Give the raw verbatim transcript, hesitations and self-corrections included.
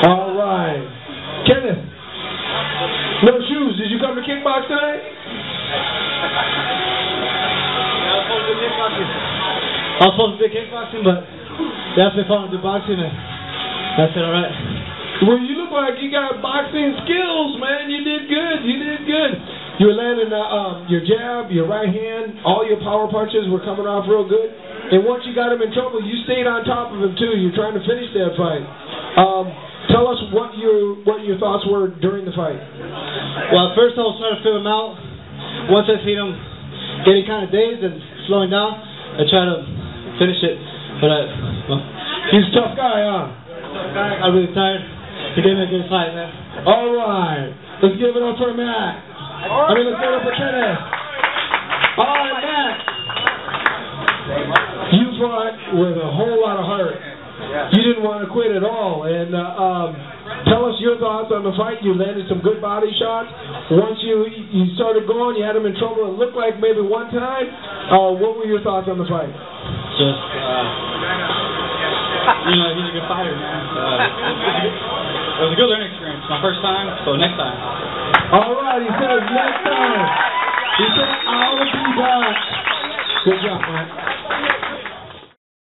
All right. Kenneth, no shoes. Did you come to kickbox tonight? I was supposed to do kickboxing. I was supposed to do kickboxing, but they asked me if I wanted to do boxing, and I said, all right. Well, you look like you got boxing skills, man. You did good. You did good. You were landing uh, um, your jab, your right hand, all your power punches were coming off real good. And once you got him in trouble, you stayed on top of him, too. You're trying to finish that fight. Um, tell us what your what your thoughts were during the fight. Well, at first I was trying to feel him out. Once I seen him getting kind of dazed and slowing down, I tried to finish it. But I, well, he's a tough guy, huh? I got really tired. He gave me a good fight, man. All right. Let's give it up for Matt. I mean, let's give it up for Kenneth. All right, Matt. You fought with a whole lot of heart. You didn't want to quit at all. And uh, um, tell us your thoughts on the fight. You landed some good body shots. Once you you started going, you had him in trouble. It looked like maybe one time. Uh, what were your thoughts on the fight? Just, uh, you know, he's a good fighter, man. Uh, it was a good learning experience. My first time, so next time. All right, he says next time. He said, I'll be back. Good job, man.